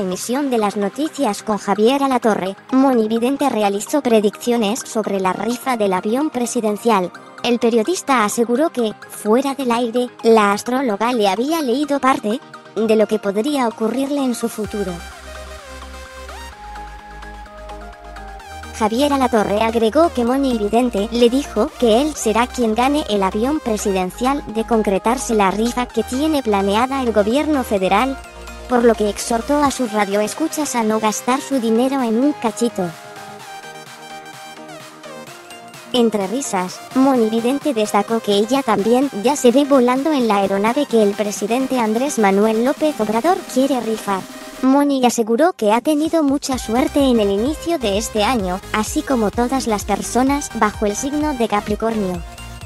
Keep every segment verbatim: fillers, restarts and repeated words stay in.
emisión de las noticias con Javier Alatorre, Monividente realizó predicciones sobre la rifa del avión presidencial. El periodista aseguró que, fuera del aire, la astróloga le había leído parte de lo que podría ocurrirle en su futuro. Javier Alatorre agregó que Monividente le dijo que él será quien gane el avión presidencial de concretarse la rifa que tiene planeada el gobierno federal, por lo que exhortó a sus radioescuchas a no gastar su dinero en un cachito. Entre risas, Monividente destacó que ella también ya se ve volando en la aeronave que el presidente Andrés Manuel López Obrador quiere rifar. Moni aseguró que ha tenido mucha suerte en el inicio de este año, así como todas las personas bajo el signo de Capricornio.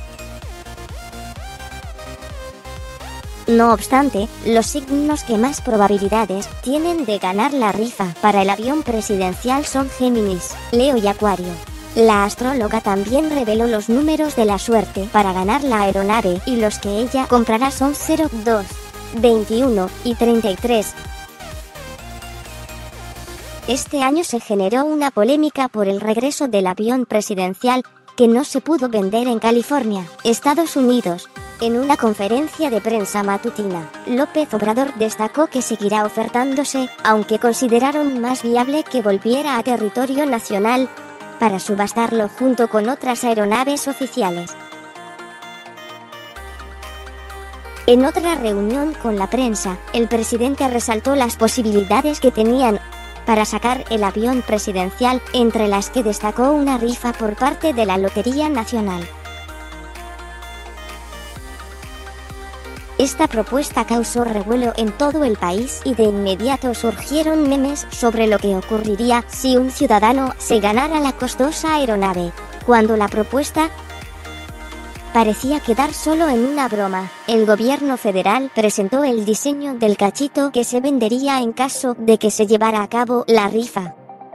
No obstante, los signos que más probabilidades tienen de ganar la rifa para el avión presidencial son Géminis, Leo y Acuario. La astróloga también reveló los números de la suerte para ganar la aeronave y los que ella comprará son cero, dos, veintiuno y treinta y tres. Este año se generó una polémica por el regreso del avión presidencial que no se pudo vender en California, Estados Unidos. En una conferencia de prensa matutina, López Obrador destacó que seguirá ofertándose, aunque consideraron más viable que volviera a territorio nacional para subastarlo junto con otras aeronaves oficiales. En otra reunión con la prensa, el presidente resaltó las posibilidades que tenían para sacar el avión presidencial, entre las que destacó una rifa por parte de la Lotería Nacional. Esta propuesta causó revuelo en todo el país y de inmediato surgieron memes sobre lo que ocurriría si un ciudadano se ganara la costosa aeronave. Cuando la propuesta parecía quedar solo en una broma, el gobierno federal presentó el diseño del cachito que se vendería en caso de que se llevara a cabo la rifa.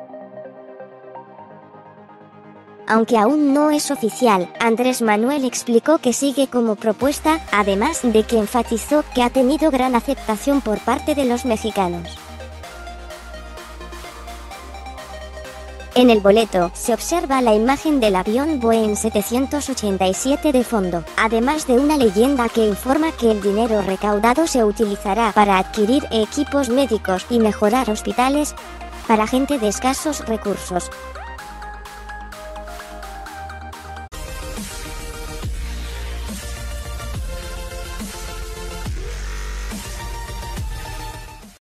Aunque aún no es oficial, Andrés Manuel explicó que sigue como propuesta, además de que enfatizó que ha tenido gran aceptación por parte de los mexicanos. En el boleto se observa la imagen del avión Boeing setecientos ochenta y siete de fondo, además de una leyenda que informa que el dinero recaudado se utilizará para adquirir equipos médicos y mejorar hospitales para gente de escasos recursos.